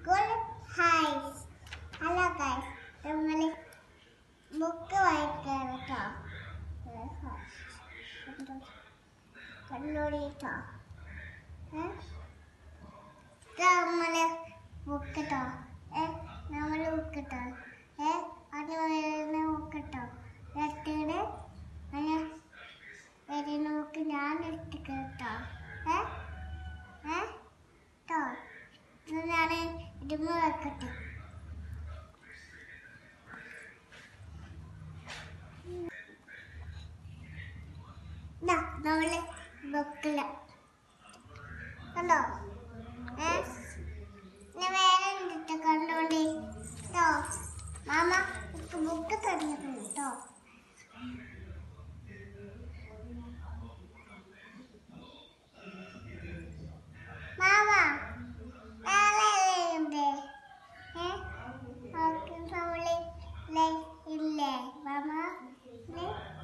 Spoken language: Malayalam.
Good. Hi. Hello guys. നമ്മൾ ബുക്ക് വായിക്കാൻ കേട്ടോ. കണ്ണൂരിട്ടോ. നമ്മള് ബുക്ക് കേട്ടോ. നമ്മള് ബുക്ക് കേട്ടോ. അത് ബുക്ക് കേട്ടോ. എടുത്തിട്ട് നോക്ക് ഞാൻ എടുത്ത് കേട്ടോ. ഞാൻ ഇടുമ്പോ വെക്കട്ടെ. നമ്മള് ബുക്കില്ല കണ്ടോ. വേറെ ഉണ്ടിട്ട് കണ്ടോണ്ടി കേട്ടോ. മാമ ബുക്ക് തന്നിട്ടുണ്ട് കേട്ടോ. മാമ ഇല്ലേ മാമ